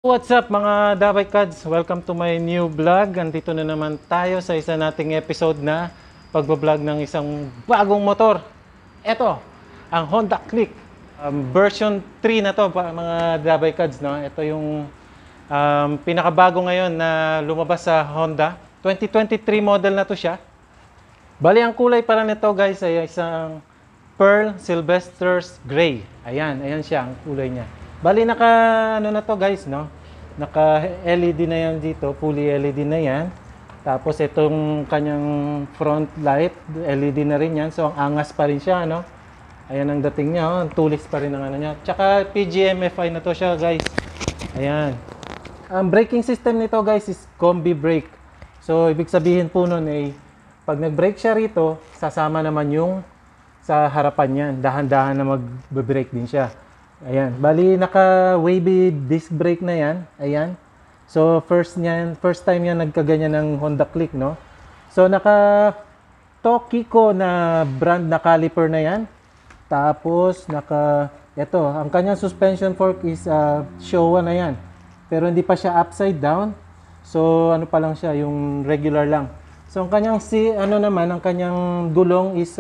What's up mga Dabay Kads? Welcome to my new vlog. Andito na naman tayo sa isa nating episode na pagbablog ng isang bagong motor. Ito, ang Honda Click. Version 3 na to mga Dabay Kads. No? Ito yung pinakabago ngayon na lumabas sa Honda. 2023 model na to siya. Bali, ang kulay pala nito guys ay isang Pearl Sylvester's Gray. Ayan siya ang kulay niya. Bali, ano na to guys, no? Naka LED na yan dito, fully LED na yan. Tapos itong kanyang front light, LED na rin yan. So ang angas pa rin siya, no? Ayan ang dating niya, oh. Ang tulis pa rin ang ano niya. Tsaka PGMFI na to siya, guys. Ayan. Ang braking system nito, guys, is combi brake. So ibig sabihin po nun ay pag nag-brake siya rito, sasama naman yung sa harapan niyan. Dahan-dahan na mag-brake din siya. Ayan, bali naka-wavy disc brake na yan. Ayan. So first time niya nagkaganyan ng Honda Click, no? So naka Tokiko na brand na caliper na yan. Tapos ito, ang kanyang suspension fork is Showa na yan. Pero hindi pa siya upside down. So ano pa lang siya, yung regular lang. So ang kanyang ang kanyang gulong is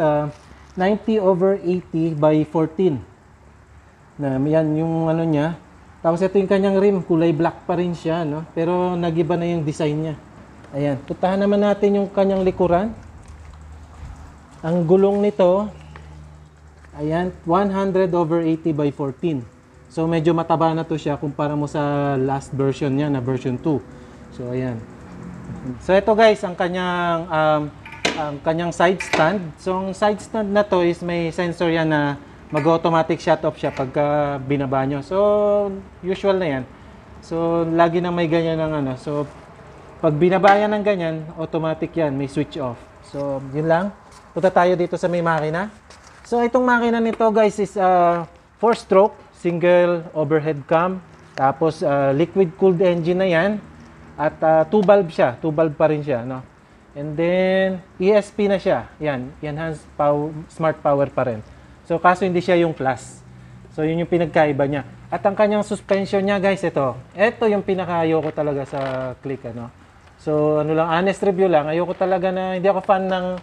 90/80 by 14. Na yan yung ano niya. Tapos ito yung kanyang rim, kulay black pa rin siya, no? Pero nagiba na yung design niya. Ayan, puntahan naman natin yung kanyang likuran. Ang gulong nito, ayan, 100/80 by 14. So medyo mataba na to siya kumpara mo sa last version niya na version 2. So ayan. So ito guys, ang kanyang side stand. So ang side stand na to is may sensor yan na mag-automatic shut off siya pagka binaba nyo. So, usual na yan. So, lagi na may ganyan ng ano. So, pag binaba yan ng ganyan, automatic yan. May switch off. So, yun lang. Punta tayo dito sa may makina. So, itong makina nito guys is 4-stroke, single overhead cam. Tapos, liquid cooled engine na yan. At 2-valve siya. 2-valve pa rin siya. No? And then, ESP na siya. Yan. Enhanced smart power pa rin. So, kaso hindi siya yung plus. So, yun yung pinagkaiba niya. At ang kanyang suspension niya, guys, ito. Ito yung pinaka-ayoko talaga sa Click, ano. So, ano lang, honest review lang. Ayoko talaga hindi ako fan ng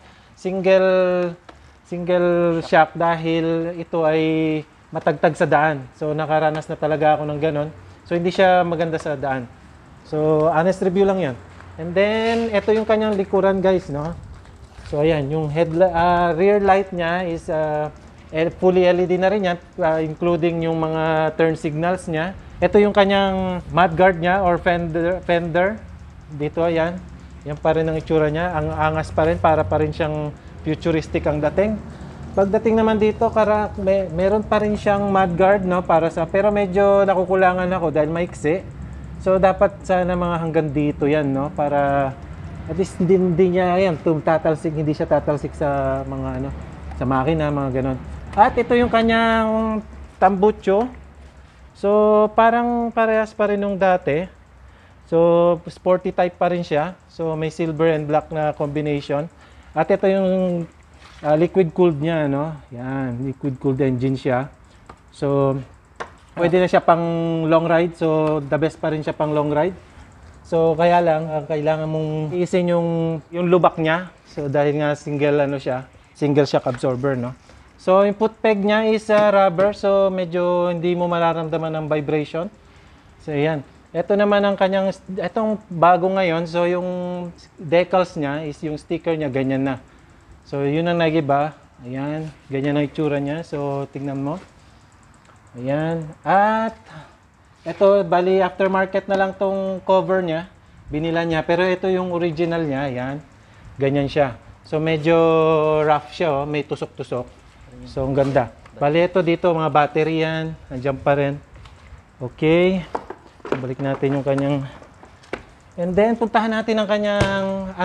single shock dahil ito ay matagtag sa daan. So, nakaranas na talaga ako ng ganon. So, hindi siya maganda sa daan. So, honest review lang yan. And then, ito yung kanyang likuran, guys, no. So, ayan, yung rear light niya is fully LED na rin yan, including yung mga turn signals niya. Ito yung kanyang mudguard niya or fender. Dito, ayan. Yan pa rin ang itsura niya. Ang angas pa rin, para pa rin siyang futuristic ang dating. Pagdating naman dito, meron pa rin siyang mudguard, no, pero medyo nakukulangan ako dahil maiksi. So, dapat sana mga hanggang dito yan, no, para at least hindi niya, ayan, hindi siya tatalsik sa mga, sa makina, mga ganon. At ito yung kanyang tambucho. So, parang parehas pa rin nung dati. So, sporty type pa rin siya. So, may silver and black na combination. At ito yung liquid cooled niya, no? Yan, liquid cooled engine siya. So, pwede na siya pang long ride. So, the best pa rin siya pang long ride. So, kaya lang, kailangan mong iisin yung lubak niya. So, dahil nga single shock absorber, no? So, yung foot peg niya is rubber. So, medyo hindi mo mararamdaman ng vibration. So, ayan. Ito naman ang itong bago ngayon. So, yung decals niya is yung sticker niya, ganyan na. So, yun ang nagiba. Ayan. Ganyan ang itsura niya. So, tingnan mo. Ayan. At, ito, bali, aftermarket na lang tong cover niya. Binila niya. Pero ito yung original niya. Ayan. Ganyan siya. So, medyo rough siya. Oh. May tusok-tusok. So, ang ganda. Bali, ito dito, mga battery yan. Nandiyan pa rin. Okay. So, balik natin yung kanyang... And then, puntahan natin ang kanyang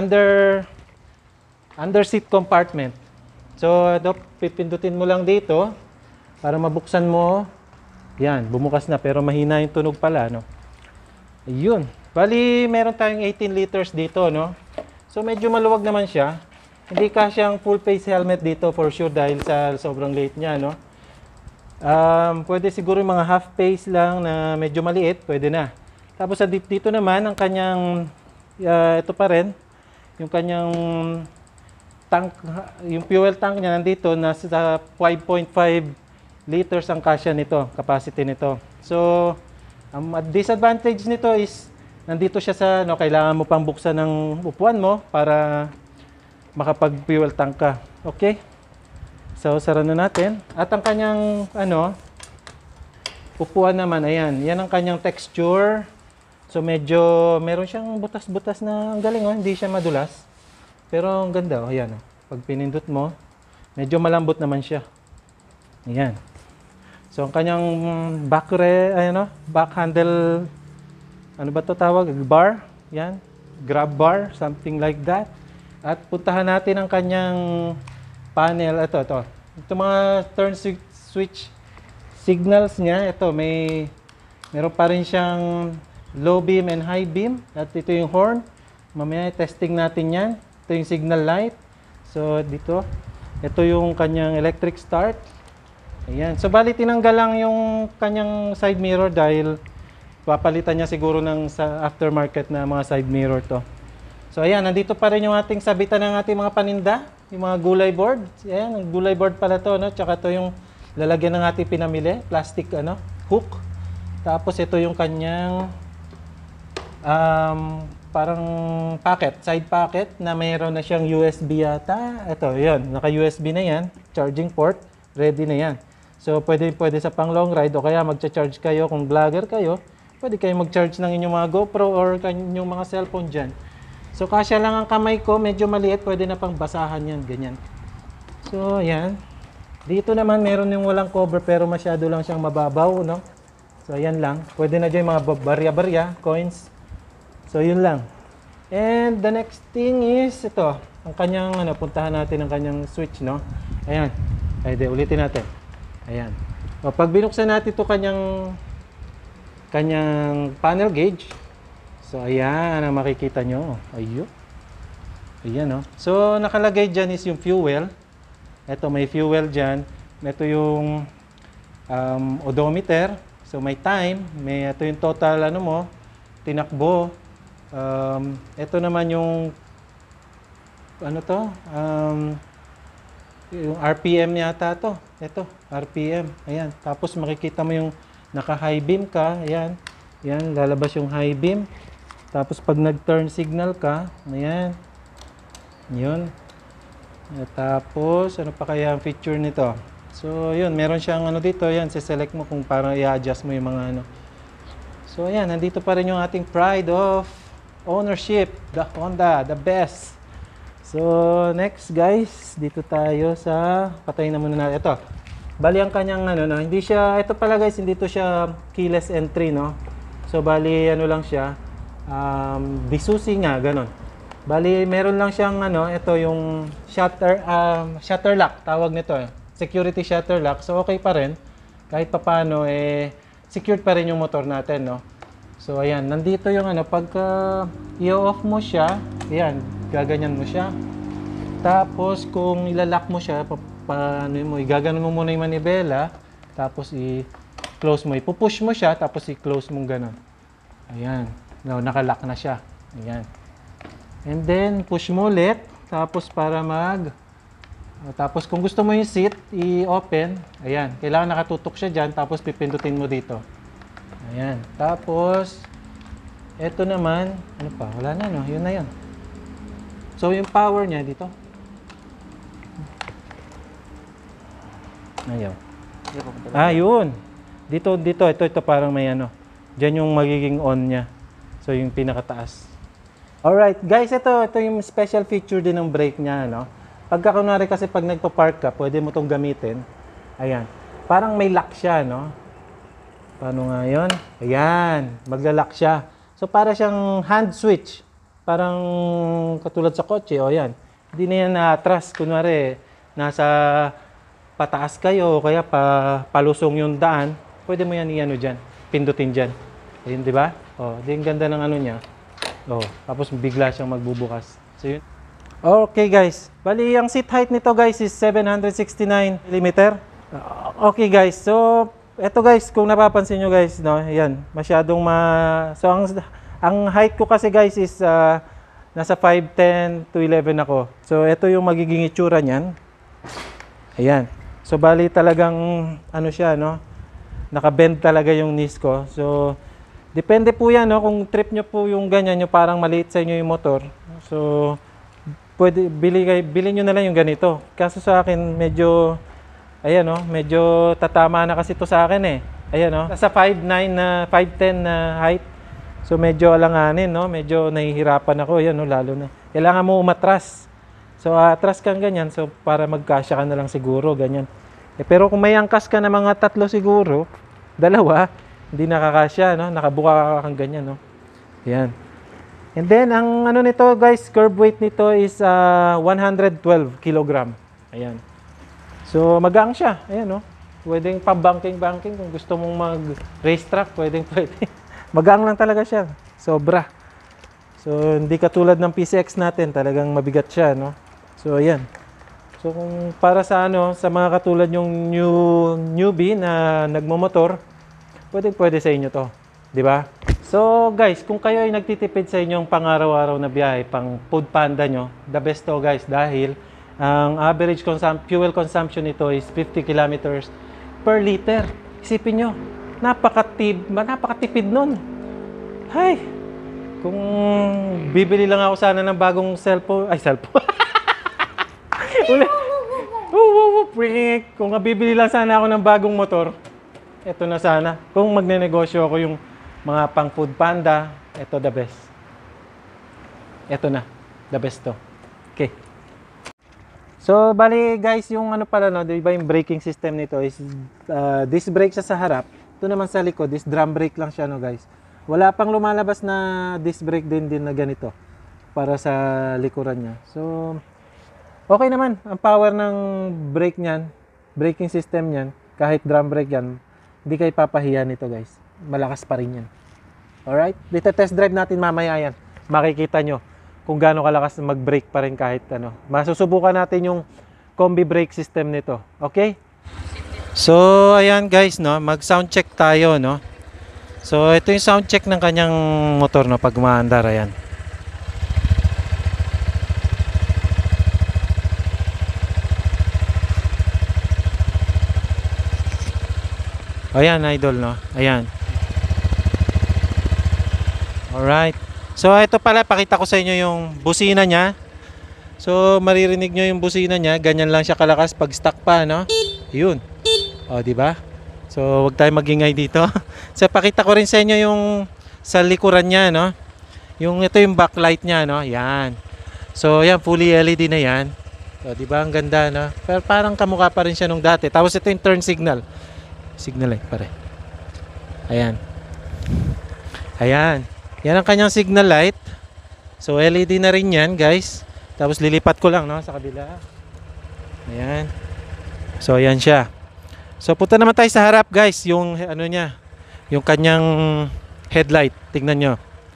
under seat compartment. So, ito, pipindutin mo lang dito para mabuksan mo. Yan, bumukas na. Pero mahina yung tunog pala, no? Ayun. Bali, meron tayong 18 liters dito, no? So, medyo maluwag naman siya. Hindi kasyang full face helmet dito for sure dahil sa sobrang liit niya, no? Pwede siguro yung mga half face lang na medyo maliit, pwede na. Tapos dito naman ang kanyang ito pa rin yung kanyang tank, yung fuel tank niya nandito nasa 5.5 liters ang kasya nito, capacity nito. So ang disadvantage nito is nandito siya sa kailangan mo pang buksan ng upuan mo para makapag-fuel tank ka. Okay? So sara na natin. At ang kanyang upuan naman, ayan. Yan ang kanyang texture. So medyo meron siyang butas-butas na ang galing, hindi siya madulas. Pero ang ganda, ayan. Pag pinindot mo, medyo malambot naman siya. Ayan. So ang kanyang back handle, ano ba 'to tawag? Bar, yan. Grab bar, something like that. At puntahan natin ang kanyang panel. Ito. Ito mga turn switch signals niya. Ito, meron pa rin siyang low beam and high beam. At ito yung horn. Mamaya testing natin yan. Ito yung signal light. So, dito. Ito yung kanyang electric start. Ayan. So, bali tinanggal lang yung kanyang side mirror dahil papalitan niya siguro ng aftermarket na mga side mirror to. So, ayan. Nandito pa rin yung ating sabitan ng ating mga paninda. Yung mga gulay board. Ayan. Ang gulay board pala to. Tsaka to yung lalagyan ng ating pinamili. Plastic hook. Tapos, ito yung kanyang parang packet, side packet na mayroon na siyang USB yata. Ito, yun, naka-USB na yan, charging port, ready na yan. So, pwede sa pang long ride o kaya magcha-charge kayo kung vlogger kayo, pwede kayo mag-charge ng inyong mga GoPro or inyong mga cellphone dyan. So, kasya lang ang kamay ko, medyo maliit, pwede na pang basahan yan, ganyan. So, yan. Dito naman, meron yung walang cover pero masyado lang siyang mababaw, no? So, ayan lang. Pwede na dyan yung mga barya-barya, coins. So, yun lang. And the next thing is ito. Ang kanyang, puntahan natin ang kanyang switch, no? Ayan. Ulitin natin. Ayan. O, pag binuksan natin ito kanyang panel gauge. So, ayan ang makikita nyo. Ayun. Ayan, no? So, nakalagay dyan is yung fuel. Ito, may fuel dyan. Ito yung odometer. So, may time. Ito yung total, tinakbo. Ito naman yung yung RPM yata to. Ito, RPM. Ayan. Tapos makikita mo yung naka-high beam ka. Ayan. Ayan, lalabas yung high beam. Tapos pag nag-turn signal ka, ayan. Yun. Tapos, ano pa kaya ang feature nito? So, yun. Meron siyang dito. Ayan, select mo kung parang i-adjust mo yung mga So, ayan. Nandito pa rin yung ating pride of ownership, the Honda, the best. So, next guys, dito tayo sa, patayin na muna natin. Ito, bali ang kanyang, hindi siya, ito pala guys, hindi to siya keyless entry, no? So, bali, lang siya, disusi nga, ganun. Bali, meron lang siyang, ito yung shutter lock, tawag nito, security shutter lock. So, okay pa rin, kahit papano, secured pa rin yung motor natin, no? So, ayan. Nandito yung pagka i-off mo siya, ayan, gaganyan mo siya. Tapos, kung ilalock mo siya, igaganon mo muna yung manibela, tapos i-close mo. Ipupush mo siya, tapos i-close mong ganon. Ayan. Now, nakalock na siya. Ayan. And then, push mo ulit, tapos para tapos, kung gusto mo yung seat, i-open. Ayan. Kailangan nakatutok siya dyan, tapos pipindutin mo dito. Ayan. Tapos, eto naman, wala na, no? Yun na yun. So, yung power niya dito. Ayaw. Yun. Dito, ito parang may Diyan yung magiging on niya. So, yung pinakataas. Alright, guys, ito yung special feature din ng brake niya, no? Pagka kunwari kasi pag nagpa-park ka, pwede mo itong gamitin. Ayan. Parang may lock siya, no? Paano nga yun? Ayan, maglalak siya. So, para siyang hand switch. Parang katulad sa kotse, ayan. Hindi na yan na-atras. Kunwari, nasa pataas kayo, o kaya palusong yung daan, pwede mo yan dyan, pindutin dyan. Ayun, di ba? Di yung ganda ng niya. Tapos bigla siyang magbubukas. So, yun. Okay, guys. Bali, ang seat height nito, guys, is 769 mm. Okay, guys. So, eto guys, kung napapansin nyo guys, no, yan, masyadong so ang height ko kasi guys is nasa 5'10 to 11 ako. So eto yung magiging itsura niyan. Ayan. So bali talagang ano siya, no, naka-bend talaga yung knees ko. So depende po yan, no, kung trip nyo po yung ganyan, yung parang maliit sa inyo yung motor. So pwede bili nyo na lang yung ganito. Kaso sa akin medyo ayan, no, medyo tatama na kasi to sa akin eh. Ayan, no, nasa 5'9 na 5'10 na height. So medyo alanganin, no, medyo nahihirapan ako. Ayan, no, lalo na kailangan mo umatras. So atras kang ganyan, so para magkasya ka na lang siguro ganyan. Pero kung may angkas ka na mga 3 siguro, 2, hindi nakakasya, no, nakabuka ka kang ganyan, no. Ayan. And then ang ano nito guys, curb weight nito is 112 kg. Ayan. So magaan siya. Ayan, no. Pwedeng pang-banking kung gusto mong mag-racetrack, pwede. Magaan lang talaga siya. Sobra. So hindi katulad ng PCX natin, talagang mabigat siya, no. So ayan. So kung para sa sa mga katulad yung newbie na nagmomotor, pwede sa inyo 'to, 'di ba? So guys, kung kayo ay nagtitipid sa inyong pang-araw-araw na biyahe, pang food panda nyo, the best to guys, dahil ang average fuel consumption nito is 50 kilometers per liter. Isipin nyo, napakatipid nun. Hay! Kung bibili lang ako sana ng bagong cellphone. Ulit. Kung bibili lang sana ako ng bagong motor, eto na sana. Kung magnenegosyo ako yung mga pang food panda, eto the best. Eto na, the best to. Okay. So, bali guys, yung ano pala, no, di ba yung braking system nito is disc brake siya sa harap. Ito naman sa likod, this drum brake lang siya, no guys. Wala pang lumalabas na disc brake din na ganito para sa likuran niya. So, okay naman. Ang power ng brake niyan, braking system niyan, kahit drum brake yan, hindi kayo papahiya nito guys. Malakas pa rin yan. Alright? Dito test drive natin mamaya yan. Makikita nyo kung gaano kalakas mag-brake pa rin kahit ano. Masusubukan natin yung combi brake system nito. Okay? So, ayan guys, no, mag-sound check tayo, no. So, ito yung sound check ng kanyang motor, no, pag umaandar, ayan. Ayan, idol, no. Ayan. Alright. So, ito pala, pakita ko sa inyo yung busina niya. So, maririnig nyo yung busina niya. Ganyan lang siya kalakas pag stuck pa, no? Yun. O, diba? So, wag tayo magingay dito. So, pakita ko rin sa inyo yung sa likuran niya, no? Ito yung backlight niya, no? Yan. So, yan, fully LED na yan. So, diba? Ang ganda, no? Pero parang kamukha pa rin siya nung dati. Tapos, ito yung turn signal. Signal light, pare. Ayan. Ayan. Yan ang kanyang signal light. So, LED na rin yan, guys. Tapos, lilipat ko lang, no? Sa kabila. Ayan. So, ayan siya. So, punta naman tayo sa harap, guys. Yung, ano niya. Yung kanyang headlight. Tingnan nyo.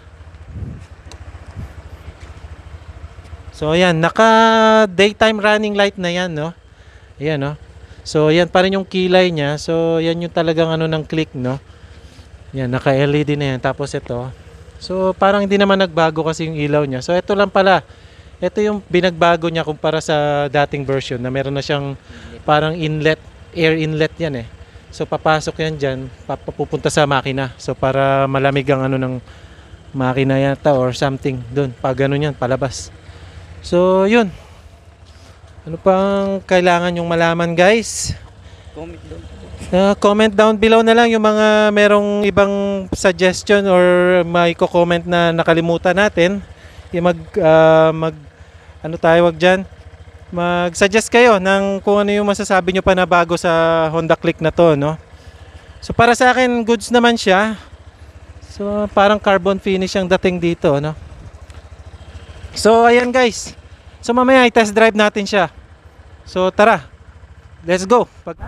So, ayan. Naka daytime running light na yan, no? Ayan, no? So, yan pa rin yung kilay niya. So, yan yung talagang ano ng click, no? Yan, naka-LED na yan. Tapos ito. So, parang hindi naman nagbago kasi yung ilaw niya. So, ito lang pala. Ito yung binagbago niya kumpara sa dating version na meron na siyang parang inlet, air inlet yan eh. So, papasok yan dyan, papupunta sa makina. So, para malamig ang ano ng makina yata or something doon. Pag ano yan, palabas. So, yun. Ano pang kailangan yung malaman, guys? Comment down below na lang yung mga merong ibang suggestion or may comment na nakalimutan natin. Yung ano tayo wag dyan? Mag-suggest kayo ng kung ano yung masasabi nyo pa na bago sa Honda Click na to, no? So para sa akin, goods naman siya. So parang carbon finish ang dating dito, no? So ayan guys. So mamaya i-test drive natin siya. So tara. Let's go.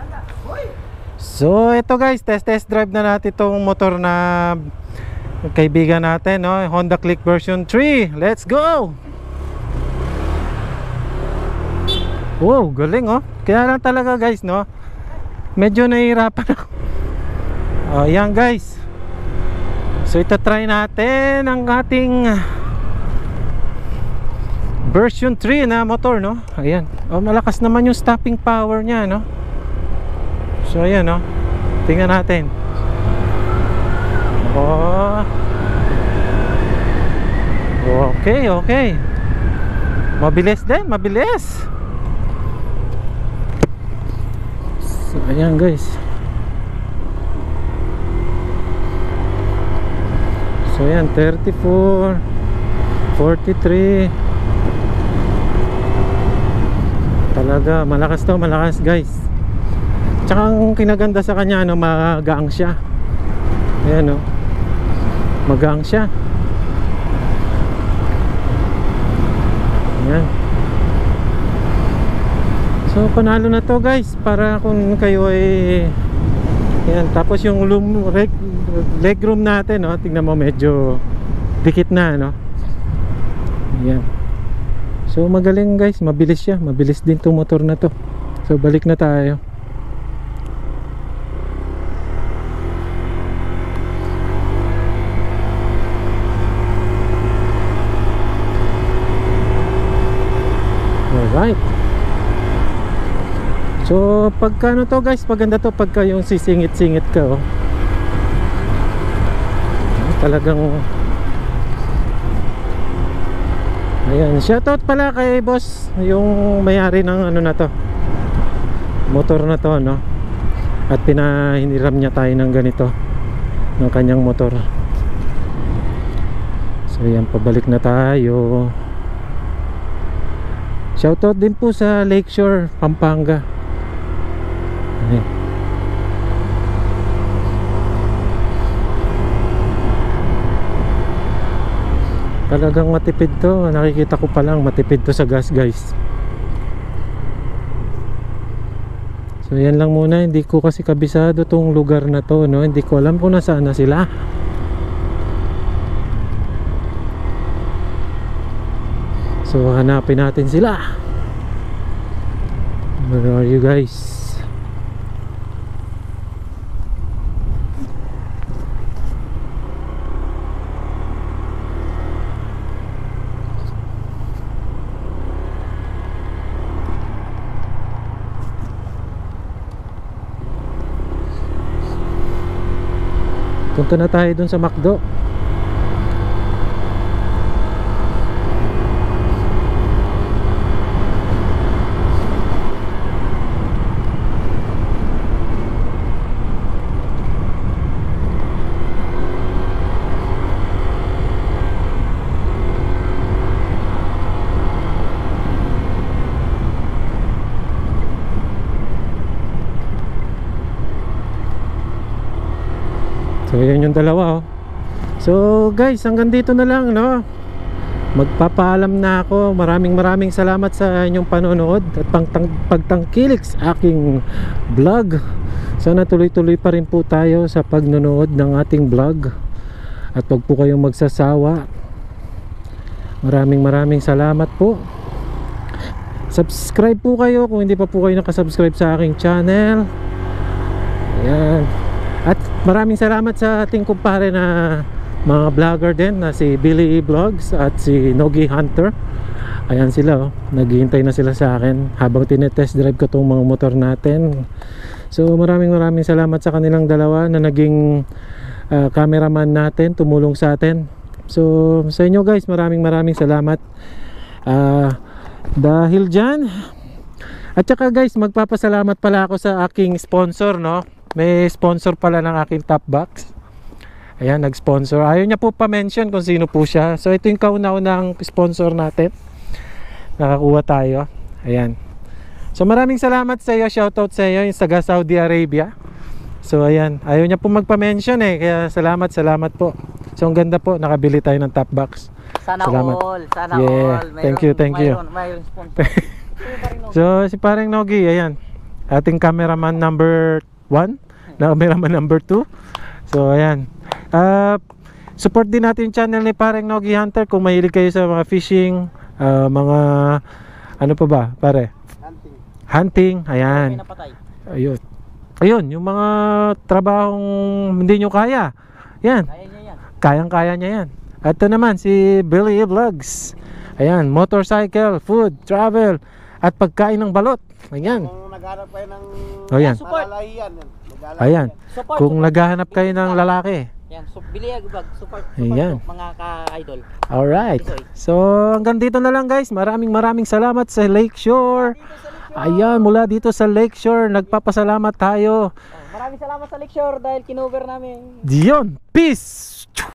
So ito guys, test drive na natin itong motor na kaibigan natin, no? Honda Click version 3. Let's go. Wow, galing oh. Kaya lang talaga guys, no? Medyo nahihirapan ako. Oh, yan guys. So ito try natin ang ating version 3 na motor, no? Ayan. Oh, malakas naman yung stopping power niya, no? So ayan, no? Tingnan natin. Oh. Okay, okay. Mabilis din, mabilis. So ayan guys. So ayan, 34, 43. Talaga, malakas to, malakas guys. Tsaka ang kinaganda sa kanya, ano, magaang siya. Ayan, no? Magaang siya. Ayan. So panalo na to guys, para kung kayo ay ayan, tapos yung legroom natin, no? Tingnan mo, medyo dikit na, no? Ayan. So magaling guys, mabilis siya, mabilis din tong motor na to. So balik na tayo. Alright. So pagka ano to guys, paganda to pagka yung sisingit-singit ka, oh. Talagang ayan, shoutout pala kay boss, yung may-ari ng ano na to, motor na to, no? At pinahiniram niya tayo ng ganito, ng kanyang motor. So ayan, pabalik na tayo. Shoutout din po sa Lakeshore, Pampanga. Ayan. Talagang matipid to. Nakikita ko pa lang matipid to sa gas guys. So yan lang muna. Hindi ko kasi kabisado tong lugar na to, no? Hindi ko alam kung nasaan na sila. So hanapin natin sila. Where are you guys? Punta na tayo dun sa McDo. So yun yung dalawa, oh. So guys, hanggang dito na lang, no? Magpapaalam na ako. Maraming salamat sa inyong panonood at pagtangkilik sa aking vlog. Sana tuloy-tuloy pa rin po tayo sa pagnonood ng ating vlog. At wag po kayong magsasawa. Maraming salamat po. Subscribe po kayo kung hindi pa po kayo nakasubscribe sa aking channel. Ayan. At maraming salamat sa ating kumpare na mga vlogger din, na si Billy Vlogs at si Nogi Hunter. Ayan sila, oh. Naghihintay na sila sa akin habang tinetest drive ko itong mga motor natin. So maraming salamat sa kanilang dalawa na naging cameraman natin, tumulong sa atin. So sa inyo guys, maraming salamat. Dahil dyan, at saka guys, magpapasalamat pala ako sa aking sponsor, no? May sponsor pala ng aking top box. Ayan, nag-sponsor. Ayaw niya po pa-mention kung sino po siya. So ito yung kauna-unang sponsor natin. Nakakuha tayo. Ayan. So maraming salamat sa iyo. Shoutout sa iyo, yung taga Saudi Arabia. So ayan, ayaw niya po magpa-mention eh. Kaya salamat po. So ang ganda po, nakabili tayo ng top box. Sana salamat. all. Sana yeah. all. Thank you. Mayroon sponsor. So si Pareng Nogi, ayan. Ating cameraman number 1, cameraman number 2. So ayan. Support din natin yung channel ni Pareng Nogi Hunter kung mahilig kayo sa mga fishing, mga ano pa ba, pare? Hunting. Ayan. Ayun. ayun, yung mga trabahong hindi nyo kaya, yan, Kaya niya yan. kayang-kaya niya yan. Ito naman si Billy Vlogs. Ayan, motorcycle, food, travel, at pagkain ng balot. Ayan. Kung naghanap kayo ng O yan. malalahian, Ayan. Support, Kung support. naghahanap kayo ng lalaki. Yan, bili bag, support Ayan. to, mga ka-idol. Alright. So, hanggang dito na lang guys. Maraming salamat sa Lakeshore. Ayan, mula dito sa Lakeshore, nagpapasalamat tayo. Maraming salamat sa lecture dahil kinover namin. Diyon. Peace!